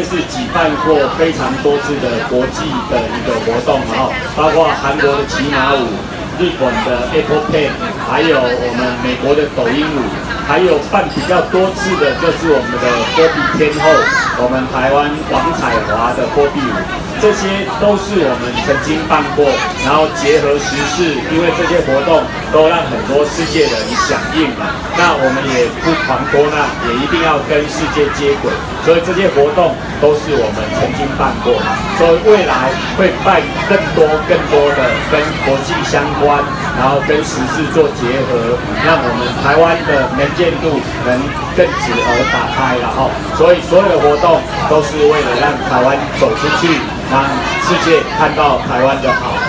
是举办过非常多次的国际的一个活动，然后包括韩国的骑马舞、日本的 Apple Pay， 还有我们美国的抖音舞，还有办比较多次的就是我们的波比天后，我们台湾王彩华的波比舞。 这些都是我们曾经办过，然后结合时事，因为这些活动都让很多世界人响应嘛。那我们也不遑多让，也一定要跟世界接轨。所以这些活动都是我们曾经办过，所以未来会办更多的跟国际相关，然后跟时事做结合，让我们台湾的能见度能更直而打开了哈。所以所有的活动都是为了让台湾走出去。 让世界看到台湾的好。